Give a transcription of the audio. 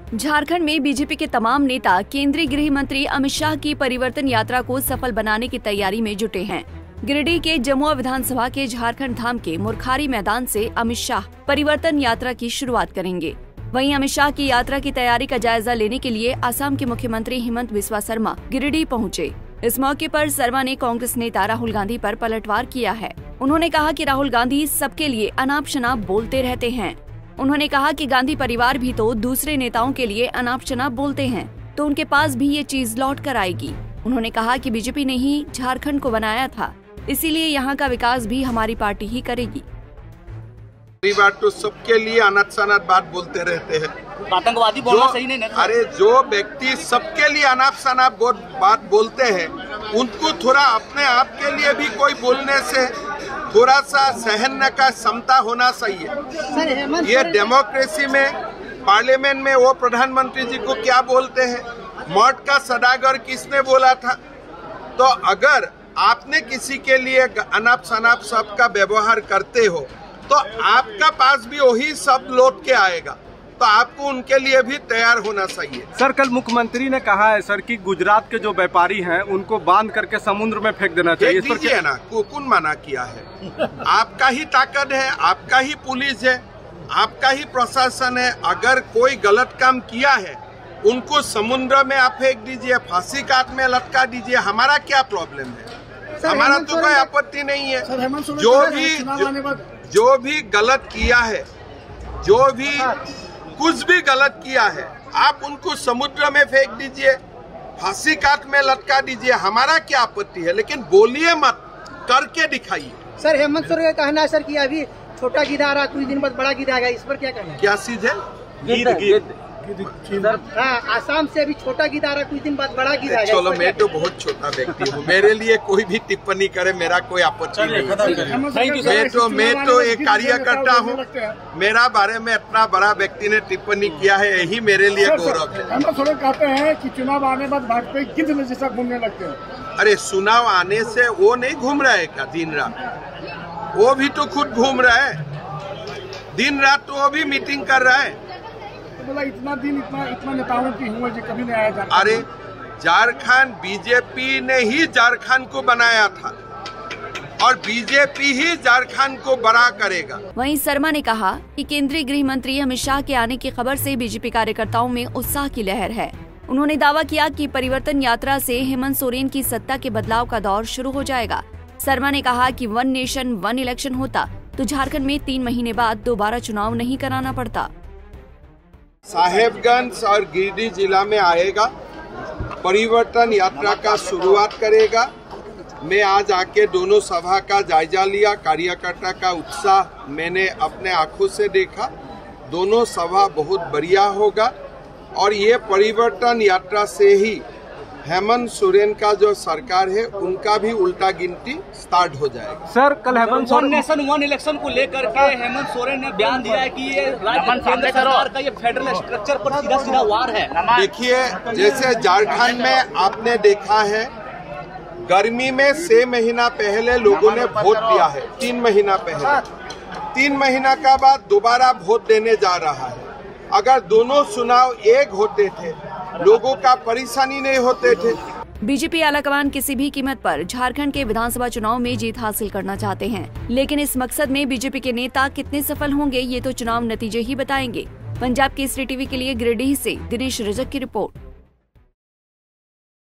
झारखंड में बीजेपी के तमाम नेता केंद्रीय गृह मंत्री अमित शाह की परिवर्तन यात्रा को सफल बनाने की तैयारी में जुटे हैं। गिरिडीह के जमुआ विधानसभा के झारखंड धाम के मुरखारी मैदान से अमित शाह परिवर्तन यात्रा की शुरुआत करेंगे। वहीं अमित शाह की यात्रा की तैयारी का जायजा लेने के लिए असम के मुख्यमंत्री हेमंत बिस्वा शर्मा गिरिडीह पहुंचे। इस मौके पर शर्मा ने कांग्रेस नेता राहुल गांधी पर पलटवार किया है। उन्होंने कहा कि राहुल गांधी सबके लिए अनाप शनाप बोलते रहते हैं। उन्होंने कहा कि गांधी परिवार भी तो दूसरे नेताओं के लिए अनाप शनाप बोलते हैं, तो उनके पास भी ये चीज लौट कर आएगी। उन्होंने कहा कि बीजेपी ने ही झारखंड को बनाया था, इसीलिए यहाँ का विकास भी हमारी पार्टी ही करेगी। परिवार तो सबके लिए अनाप शनाप बात बोलते रहते हैं। आतंकवादी बोलना सही नहीं है। अरे जो व्यक्ति सबके लिए अनाप शनाप बात बोलते हैं, उनको थोड़ा अपने आप के लिए भी कोई बोलने से थोड़ा सा सहने का क्षमता होना चाहिए। ये डेमोक्रेसी में पार्लियामेंट में वो प्रधानमंत्री जी को क्या बोलते हैं, मौत का सदागर किसने बोला था। तो अगर आपने किसी के लिए अनाप शनाप शब्द का व्यवहार करते हो तो आपका पास भी वही शब्द लौट के आएगा, तो आपको उनके लिए भी तैयार होना चाहिए। सर, कल मुख्यमंत्री ने कहा है सर कि गुजरात के जो व्यापारी हैं उनको बांध करके समुद्र में फेंक देना चाहिए। फेंक दीजिए ना, कौन मना किया है। आपका ही ताकत है, आपका ही पुलिस है, आपका ही प्रशासन है। अगर कोई गलत काम किया है उनको समुद्र में आप फेंक दीजिए, फांसी काट में लटका दीजिए, हमारा क्या प्रॉब्लम है। हमारा तो कोई आपत्ति नहीं है। जो भी गलत किया है, जो भी कुछ भी गलत किया है, आप उनको समुद्र में फेंक दीजिए, फांसी काट में लटका दीजिए, हमारा क्या आपत्ति है। लेकिन बोलिए मत, करके दिखाइए। सर, हेमंत सोरेन का कहना है सर कि अभी छोटा गिद्ध आ रहा, कुछ दिन बाद बड़ा गिद्ध आएगा, इस पर क्या कहना है? क्या चीज है? आसाम से अभी छोटा गिद्ध आ रहा, कुछ दिन बाद बड़ा गिद्ध आएगा। चलो, मैं तो बहुत छोटा व्यक्ति हूँ, मेरे लिए कोई भी टिप्पणी करे मेरा कोई आपत्ति नहीं। मैं तो एक कार्यकर्ता हूँ, मेरा बारे में इतना बड़ा व्यक्ति ने टिप्पणी किया है, यही मेरे लिए गौरव है। हेमंत सोरेन कहते हैं कि चुनाव आने बाद भाजपा गिद्ध में जैसा घूमने लगते हैं। अरे चुनाव आने से वो नहीं घूम रहा है क्या दिन रात? वो भी तो खुद घूम रहा है दिन रात, तो वो भी मीटिंग कर रहा है। बोला इतना दिन इतना नेताओं की हुआ जी कभी नहीं आया झारखंड। अरे झारखंड बीजेपी ने ही झारखंड को बनाया था और बीजेपी ही झारखंड को बड़ा करेगा। वहीं शर्मा ने कहा कि केंद्रीय गृह मंत्री अमित शाह के आने की खबर से बीजेपी कार्यकर्ताओं में उत्साह की लहर है। उन्होंने दावा किया कि परिवर्तन यात्रा से हेमंत सोरेन की सत्ता के बदलाव का दौर शुरू हो जाएगा। शर्मा ने कहा कि 1 नेशन 1 इलेक्शन होता तो झारखंड में 3 महीने बाद दोबारा चुनाव नहीं कराना पड़ता। साहेबगंज और गिरिडीह जिला में आएगा, परिवर्तन यात्रा का शुरुआत करेगा। मैं आज आके दोनों सभा का जायजा लिया, कार्यकर्ता का उत्साह मैंने अपने आंखों से देखा। दोनों सभा बहुत बढ़िया होगा और ये परिवर्तन यात्रा से ही हेमंत सोरेन का जो सरकार है उनका भी उल्टा गिनती स्टार्ट हो जाएगा। सर, कल हेमंत सोरेन 1 नेशन 1 इलेक्शन को लेकर के हेमंत सोरेन ने बयान दिया है कि ये केंद्र सरकार का ये फेडरल स्ट्रक्चर पर सीधा वार है। देखिए, जैसे झारखंड में आपने देखा है, गर्मी में 6 महीना पहले लोगों ने वोट दिया है, 3 महीना पहले। 3 महीना का बाद दोबारा वोट देने जा रहा है। अगर दोनों चुनाव एक होते थे, लोगों का परेशानी नहीं होते थे। बीजेपी आलाकमान किसी भी कीमत पर झारखंड के विधानसभा चुनाव में जीत हासिल करना चाहते हैं, लेकिन इस मकसद में बीजेपी के नेता कितने सफल होंगे ये तो चुनाव नतीजे ही बताएंगे। पंजाब केसरी टीवी के लिए गिरिडीह से दिनेश रजक की रिपोर्ट।